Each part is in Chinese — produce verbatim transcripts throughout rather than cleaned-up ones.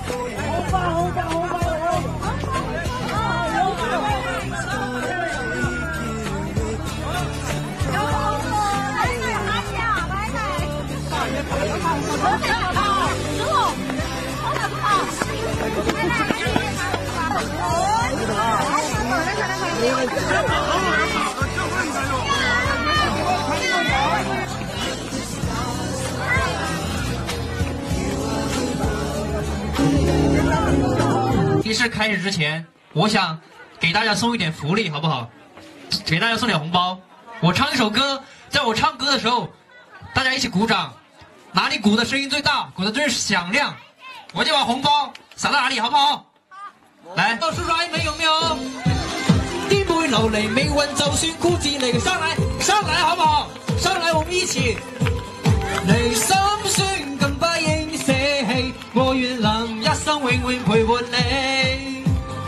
仪式开始之前，我想给大家送一点福利，好不好？给大家送点红包。我唱一首歌，在我唱歌的时候，大家一起鼓掌，哪里鼓的声音最大，鼓的最响亮，我就把红包撒到哪里，好不好？来，叔叔阿姨们有没有？啲妹流嚟未運，就算酷字嚟嘅，上來上來，好不好？上來，我們一起。你心酸更不應捨棄，我願能一生永遠陪伴你。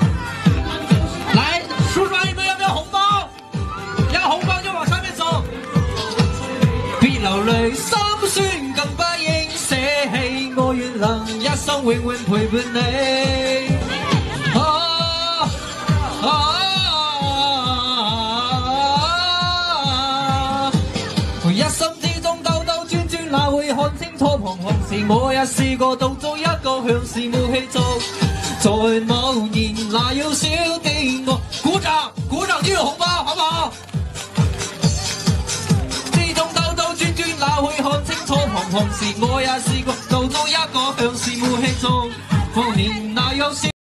來，叔叔阿姨們有沒有紅包？有紅包就往上面走。別流淚，心酸更不應捨棄，我願能一生永遠陪伴你。啊啊！一心之中兜兜轉轉，哪會看清楚彷徨時？我也試過獨做一個，像是冇氣做。在某年，那要少啲我鼓掌，鼓掌就有紅包，好不好？之中兜兜轉轉，哪會看清楚彷徨時？我也試過獨做一個，像是冇氣做。某年，那要少。